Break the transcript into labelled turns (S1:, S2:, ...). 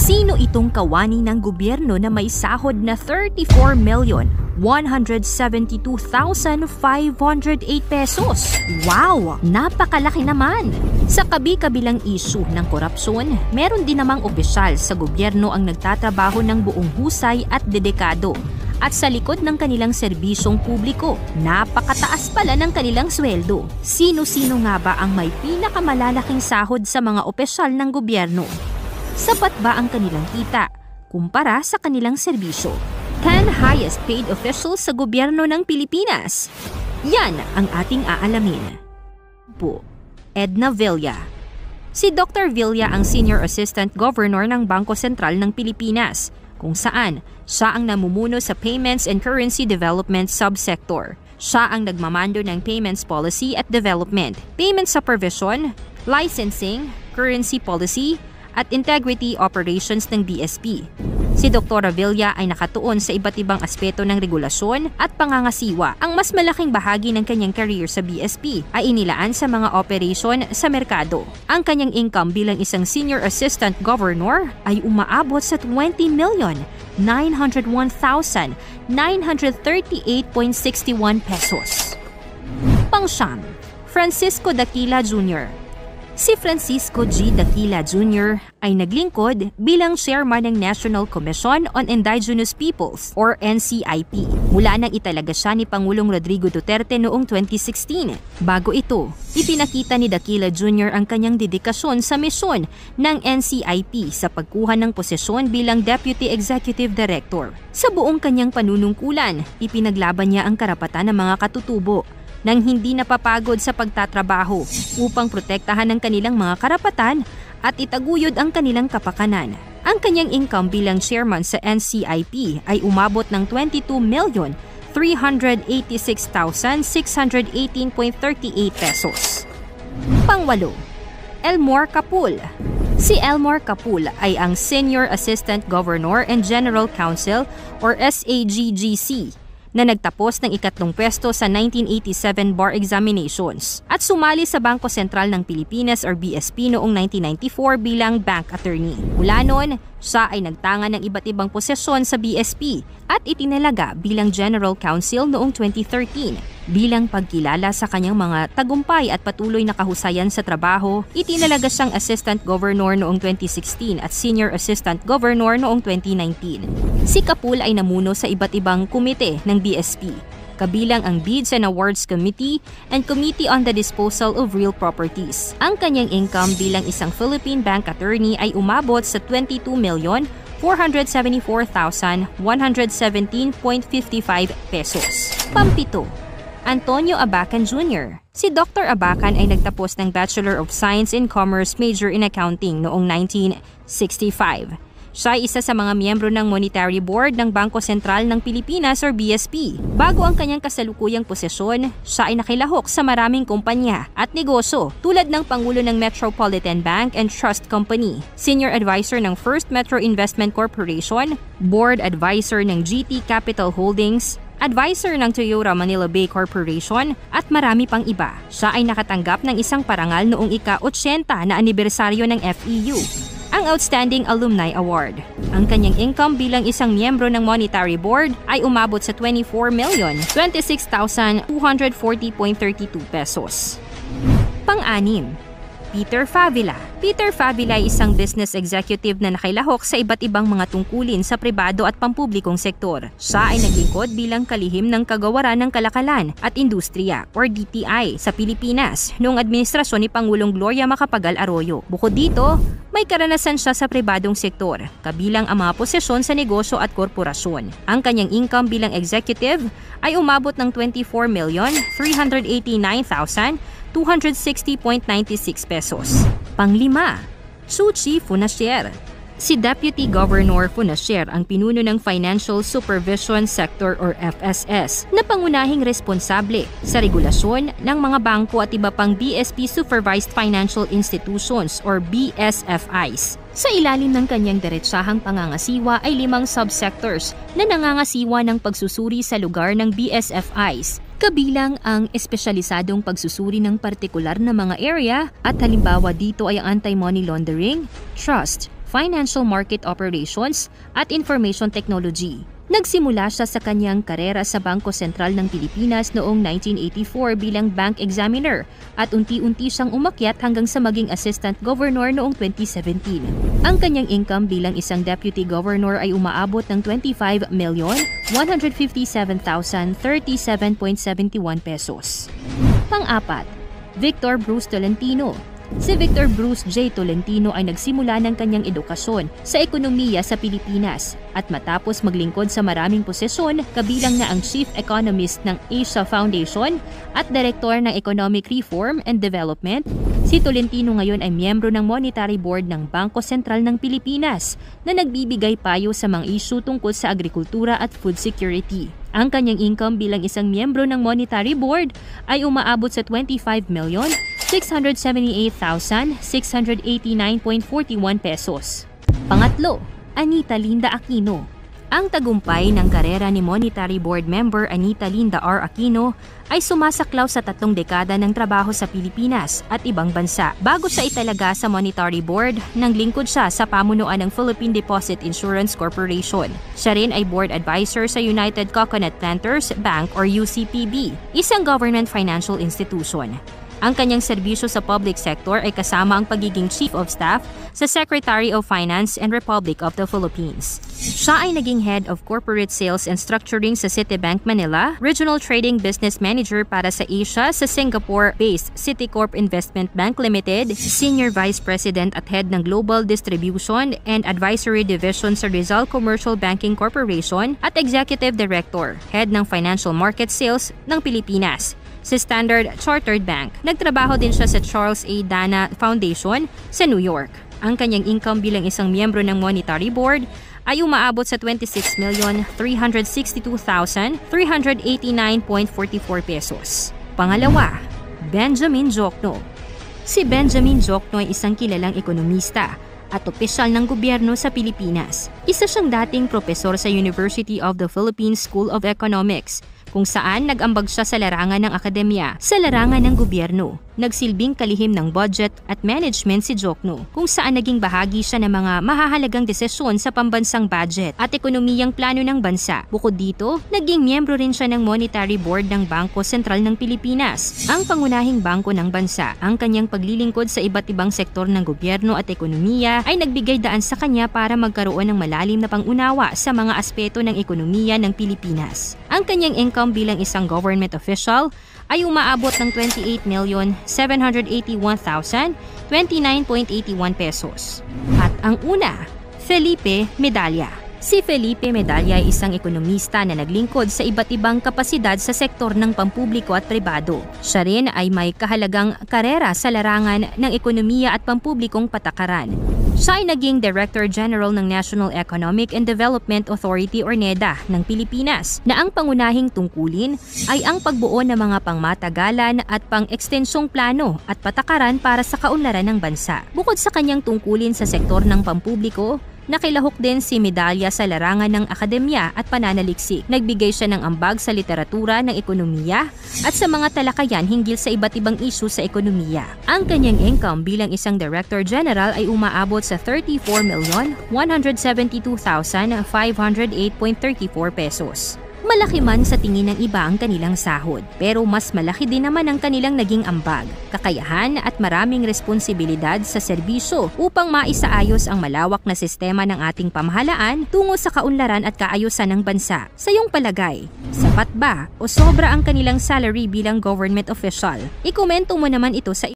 S1: Sino itong kawani ng gobyerno na may sahod na 34,172,508 pesos? Wow! Napakalaki naman! Sa kabi-kabilang issue ng korupsyon, meron din namang opisyal sa gobyerno ang nagtatrabaho ng buong husay at dedikado. At sa likod ng kanilang serbisyong publiko, napakataas pala ng kanilang sweldo. Sino-sino nga ba ang may pinakamalalaking sahod sa mga opisyal ng gobyerno? Sapat ba ang kanilang kita kumpara sa kanilang serbisyo? 10 highest paid officials sa gobyerno ng Pilipinas. Yan ang ating aalamin. Po, Edna Villa. Si Dr. Villa ang Senior Assistant Governor ng Bangko Sentral ng Pilipinas, kung saan siya ang namumuno sa Payments and Currency Development Subsector. Siya ang nagmamando ng Payments Policy at Development, Payment Supervision, Licensing, Currency Policy, at Integrity Operations ng BSP. Si Dr. Villa ay nakatuon sa iba't ibang aspeto ng regulasyon at pangangasiwa. Ang mas malaking bahagi ng kanyang career sa BSP ay inilaan sa mga operasyon sa merkado. Ang kanyang income bilang isang Senior Assistant Governor ay umaabot sa 20,901,938.61 pesos. Pang-siyam, Francisco Daquila Jr. Si Francisco G. Daquila Jr. ay naglingkod bilang chairman ng National Commission on Indigenous Peoples or NCIP mula nang italaga siya ni Pangulong Rodrigo Duterte noong 2016. Bago ito, ipinakita ni Daquila Jr. ang kanyang dedikasyon sa misyon ng NCIP sa pagkuha ng posisyon bilang Deputy Executive Director. Sa buong kanyang panunungkulan, ipinaglaban niya ang karapatan ng mga katutubo nang hindi napapagod sa pagtatrabaho upang protektahan ang kanilang mga karapatan at itaguyod ang kanilang kapakanan. Ang kanyang income bilang chairman sa NCIP ay umabot ng 22,386,618.38 pesos. Pang-walo, Elmore Capul. Si Elmore Capul ay ang Senior Assistant Governor and General Counsel or SAGGC na nagtapos ng ikatlong pwesto sa 1987 bar examinations at sumali sa Bangko Sentral ng Pilipinas or BSP noong 1994 bilang bank attorney. Mula noon, siya ay nagtanga ng iba't ibang posisyon sa BSP at itinalaga bilang General Counsel noong 2013. Bilang pagkilala sa kanyang mga tagumpay at patuloy na kahusayan sa trabaho, itinalaga siyang Assistant Governor noong 2016 at Senior Assistant Governor noong 2019. Si Capul ay namuno sa iba't ibang komite ng BSP, kabilang ang Bids and Awards Committee and Committee on the Disposal of Real Properties. Ang kanyang income bilang isang Philippine bank attorney ay umabot sa 22,474,117.55 pesos. Pampito, Antonio Abacan Jr. Si Dr. Abacan ay nagtapos ng Bachelor of Science in Commerce major in Accounting noong 1965. Siya ay isa sa mga miyembro ng Monetary Board ng Bangko Sentral ng Pilipinas or BSP. Bago ang kanyang kasalukuyang posisyon, siya ay nakilahok sa maraming kumpanya at negosyo tulad ng Pangulo ng Metropolitan Bank and Trust Company, Senior Advisor ng First Metro Investment Corporation, Board Advisor ng GT Capital Holdings, Advisor ng Toyota Manila Bay Corporation at marami pang iba. Siya ay nakatanggap ng isang parangal noong ika-80 na anibersaryo ng FEU, ang Outstanding Alumni Award. Ang kanyang income bilang isang miyembro ng Monetary Board ay umabot sa 24,026,240.32 pesos. Pang-anim, Peter Favila. Peter Favila ay isang business executive na nakilahok sa iba't ibang mga tungkulin sa pribado at pampublikong sektor. Siya ay naglingkod bilang kalihim ng Kagawaran ng Kalakalan at Industriya or DTI sa Pilipinas noong administrasyon ni Pangulong Gloria Macapagal Arroyo. Bukod dito, may karanasan siya sa pribadong sektor, kabilang ang mga posisyon sa negosyo at korporasyon. Ang kanyang income bilang executive ay umabot ng 24,389,260.96 pesos. Pang-lima, Suchi Funasher. Si Deputy Governor Funasher ang pinuno ng Financial Supervision Sector or FSS na pangunahing responsable sa regulasyon ng mga bangko at iba pang BSP Supervised Financial Institutions or BSFIs. Sa ilalim ng kanyang diretsahang pangangasiwa ay 5 subsectors na nangangasiwa ng pagsusuri sa lugar ng BSFIs. Kabilang ang espesyalisadong pagsusuri ng partikular na mga area at halimbawa dito ay ang anti-money laundering, trust, Financial Market Operations at Information Technology. Nagsimula siya sa kanyang karera sa Bangko Sentral ng Pilipinas noong 1984 bilang bank examiner at unti-unti siyang umakyat hanggang sa maging assistant governor noong 2017. Ang kanyang income bilang isang deputy governor ay umaabot ng 25,157,037.71 pesos. Pang-apat, Victor Bruce Tolentino. Si Victor Bruce J. Tolentino ay nagsimula ng kanyang edukasyon sa ekonomiya sa Pilipinas at matapos maglingkod sa maraming posisyon, kabilang na ang Chief Economist ng Asia Foundation at Director ng Economic Reform and Development, si Tolentino ngayon ay miyembro ng Monetary Board ng Bangko Sentral ng Pilipinas na nagbibigay payo sa mga isyu tungkol sa agrikultura at food security. Ang kanyang income bilang isang miyembro ng Monetary Board ay umaabot sa 25,678,689.41 pesos. Pangatlo, Anita Linda Aquino. Ang tagumpay ng karera ni Monetary Board member Anita Linda R. Aquino ay sumasaklaw sa 3 dekada ng trabaho sa Pilipinas at ibang bansa. Bago siya italaga sa Monetary Board, nanglingkod siya sa pamunuan ng Philippine Deposit Insurance Corporation. Siya rin ay board advisor sa United Coconut Planters Bank or UCPB, isang government financial institution. Ang kanyang serbisyo sa public sector ay kasama ang pagiging Chief of Staff sa Secretary of Finance and Republic of the Philippines. Siya ay naging Head of Corporate Sales and Structuring sa Citibank Manila, Regional Trading Business Manager para sa Asia sa Singapore-based Citicorp Investment Bank Limited, Senior Vice President at Head ng Global Distribution and Advisory Division sa Rizal Commercial Banking Corporation at Executive Director, Head ng Financial Market Sales ng Pilipinas sa Standard Chartered Bank. Nagtrabaho din siya sa Charles A. Dana Foundation sa New York. Ang kanyang income bilang isang miyembro ng Monetary Board ay umaabot sa 26,362,389.44 pesos. Pangalawa, Benjamin Jokno. Si Benjamin Jokno ay isang kilalang ekonomista at opisyal ng gobyerno sa Pilipinas. Isa siyang dating propesor sa University of the Philippines School of Economics, kung saan nag-ambag siya sa larangan ng akademya, sa larangan ng gobyerno. Nagsilbing kalihim ng budget at management si Jokno, kung saan naging bahagi siya ng mga mahahalagang desisyon sa pambansang budget at ekonomiyang plano ng bansa. Bukod dito, naging miyembro rin siya ng Monetary Board ng Bangko Sentral ng Pilipinas, ang pangunahing bangko ng bansa. Ang kanyang paglilingkod sa iba't ibang sektor ng gobyerno at ekonomiya ay nagbigay daan sa kanya para magkaroon ng malalim na pangunawa sa mga aspeto ng ekonomiya ng Pilipinas. Ang kanyang income bilang isang government official ay umaabot ng 28,781,029.81 pesos. At ang una, Felipe Medalla. Si Felipe Medalla ay isang ekonomista na naglingkod sa iba't ibang kapasidad sa sektor ng pampubliko at pribado. Siya rin ay may kahalagang karera sa larangan ng ekonomiya at pampublikong patakaran. Siya ay naging Director General ng National Economic and Development Authority or NEDA ng Pilipinas na ang pangunahing tungkulin ay ang pagbuo ng mga pangmatagalan at pang-ekstensyong plano at patakaran para sa kaunlaran ng bansa. Bukod sa kanyang tungkulin sa sektor ng pampubliko, nakilahok din si Medalla sa larangan ng akademya at pananaliksik. Nagbigay siya ng ambag sa literatura ng ekonomiya at sa mga talakayan hinggil sa iba't ibang isyu sa ekonomiya. Ang kanyang income bilang isang Director General ay umaabot sa 34,172,508.34 pesos. Malaki man sa tingin ng iba ang kanilang sahod, pero mas malaki din naman ang kanilang naging ambag, kakayahan at maraming responsibilidad sa serbisyo upang maisaayos ang malawak na sistema ng ating pamahalaan tungo sa kaunlaran at kaayusan ng bansa. Sa iyong palagay, sapat ba o sobra ang kanilang salary bilang government official? Ikomento mo naman ito sa